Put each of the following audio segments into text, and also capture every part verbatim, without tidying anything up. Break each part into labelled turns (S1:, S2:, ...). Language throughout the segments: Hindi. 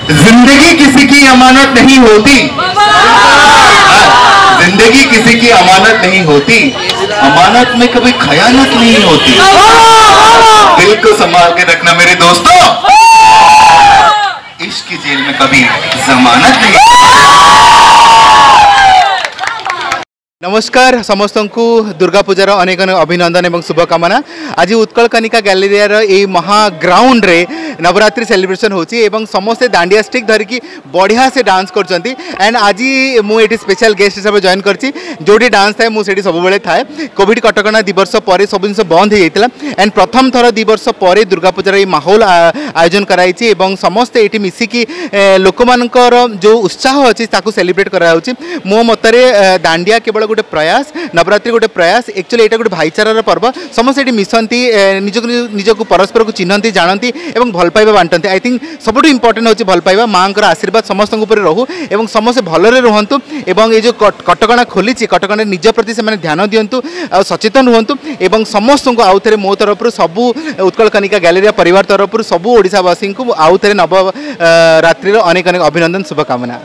S1: जिंदगी किसी की अमानत नहीं होती, जिंदगी किसी की अमानत नहीं होती, अमानत में कभी खयानत नहीं होती। दिल को संभाल के रखना मेरे दोस्तों, इश्क की जेल में कभी जमानत नहीं।
S2: नमस्कार समस्त को दुर्गा पूजार अनेक अनेक अभिनंदन एवं शुभकामना। आज उत्कल कनिका गैलेरिया ये महाग्राउंड रे नवरात्रि सेलिब्रेशन होची एवं समस्ते दांडिया स्टिक धरिकी बढ़िया से डांस करछंती। एंड आज मुझे स्पेशल गेस्ट हिसाब से जॉइन करची, जोटी डांस थाए मुझे सब बेले थाए। कोविड कटकणा दि वर्ष पर सब जिन बंद हो जाता एंड प्रथम थर दि वर्ष पर दुर्गा पूजार ये माहौल आयोजन कराई एवं समस्ते ये मिसिकी लोक मानकर जो उत्साह अच्छी सेलिब्रेट कराउची। मो मतरे दांडिया केवल गोटे प्रयास, नवरात्रि गोटे प्रयास, एक्चुअली यहाँ गोटे भाईचारार पर्व। समस्त ये मिशंती, निजक निजक परस्पर को चिन्हती जानती एवं भल पाइबा बांटती। आई थिंक सबुठ इंपोर्टेंट होची भल पाइबा। माँ आशीर्वाद समस्त रहू एवं समस्त भलरे रुहंतु एवं ये जो कटकणा खोली कटकणा निज प्रति से ध्यान दिंतु, सचेतन रुहंतु एवं समस्त को आउ थे मो तरफ सबू उत्कल कनिका गैलेरिया परिवार तरफ सबू ओडिशावासी को आउ थे नवरात्रि अनेक अनेक अभिनंदन शुभकामना।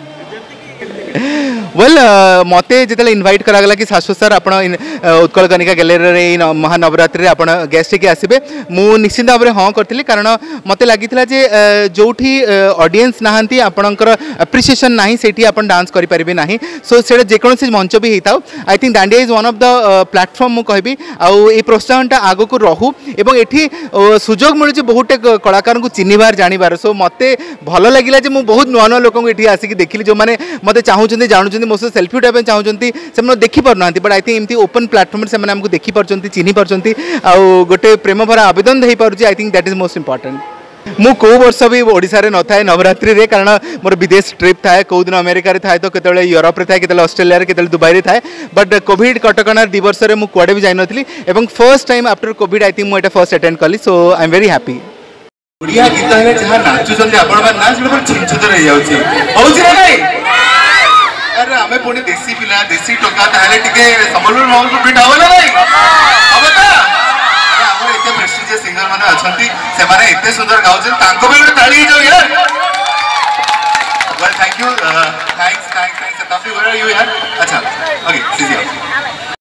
S2: वेल well, मते जिते इनवाइट करागला कि शाश्वत सर आप उत्कल कनिका गैलेरिया महानवरात्रि आप गेस्ट के आसबे, मु निश्चित भाव में हाँ करी कारण मत लगी जो ऑडियंस नहांती आपणकर एप्रिसिएशन ना से आप डांस करें ना। सो से जेकोसी मंच भी होता। I think dandiya is one of the platform मु कहबी आउ ए प्रोत्साहनटा आगो को रहू एवं एठी सुजोग मिलूँ बहुत कलाकार को चिन्हबार जानिबार। सो मते भल लगिला मु बहुत नुआ नुआ लोक ये आसिक देखिली जो मैंने मत चाहूँ जानूँ मो से सेल्फी उठाई चाहूँगी से देखी पारना। बट आई थिंक एमती ओपन प्लेटफॉर्म से आमको देखी पार्टी चिन्ह पार्टी आउ गोटे प्रेम भरा आवेदन हो पार्टी। I think that is most important. मु को वर्ष भी ओडिशा रे न थाए नवरात्रि रे कारण मोर विदेश ट्रिप थाए, कौ दिन अमेरिका रे थाए तो केतले यूरोप रे थाए, केतले ऑस्ट्रेलिया रे, केतले दुबई रे थाए। बट कोविड कटकणा दि वर्ष रे मु कुआडे भी जाई नथली एवं first time after Covid I think मु एटा फर्स्ट अटेंड कली। So I am very happy.
S1: Odia गीत रे जहां नाचुछन आपण मान नाच पर छिनछत रह जाउची होउची रे नहीं। अरे हमें पुणी देसी पिला देसी टोका ताले टिके समलपुर महल को फिट हबला नहीं हबता। अरे हमर एते प्रेस्टिजियस सिंगर माने अछंती, से माने एते सुंदर गाउछन, तांको भी ताली ही जाओ यार। Well thank you, thanks thanks thanks. तफी वेयर आर यू यार?